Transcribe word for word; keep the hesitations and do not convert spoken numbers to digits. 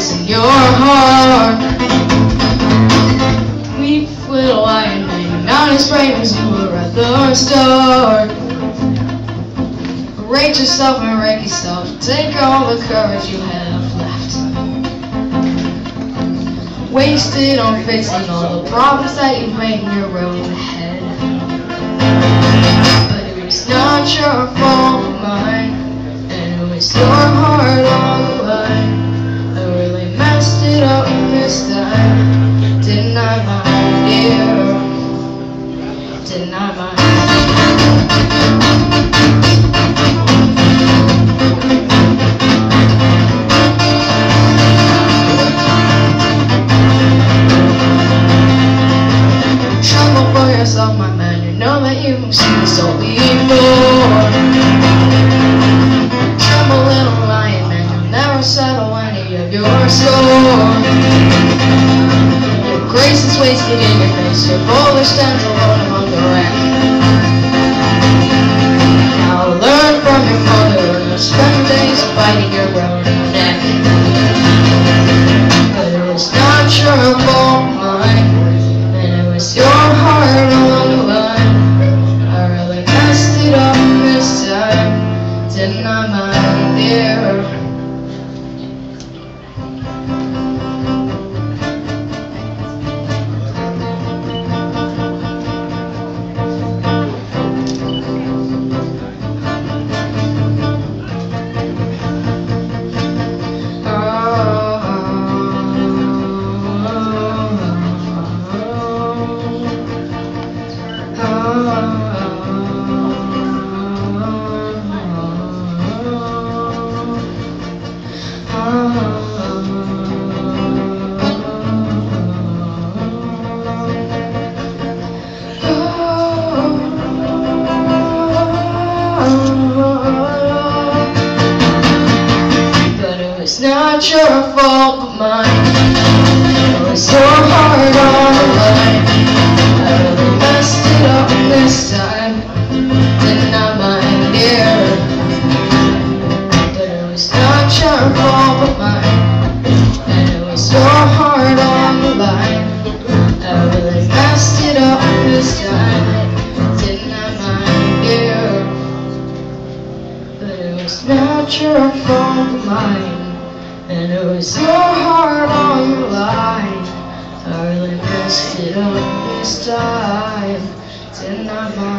in your heart. Weep, little Iron Man, not as brave as you were at the start. Rate yourself and wreck yourself. Take all the courage you have left. Wasted on fixing all the problems that you've made in your own head. But it was not your fault, mine, and it was your heart on the line. I really messed it up this time. Didn't I, my dear? Didn't I, my my man, you know that you've seen this all before. Tremble, little lion man, you'll never settle any of your score. Your grace is wasted in your face, your boulder stands alone among the wreck. Now learn from your mother, and spend your days fighting your own neck. But it was not your fault, mine, and it was your heart on the line. I really messed it up this time. Didn't I, my dear? It's not your fault but mine. It was your heart on the line. I really messed it up this time. Didn't I, my dear? But it was not your fault but mine, and it was your heart on the line. I really messed it up this time. Didn't I, my dear? But it was not your fault but mine, and it was your heart on the line. I really messed it up this time. Didn't I, my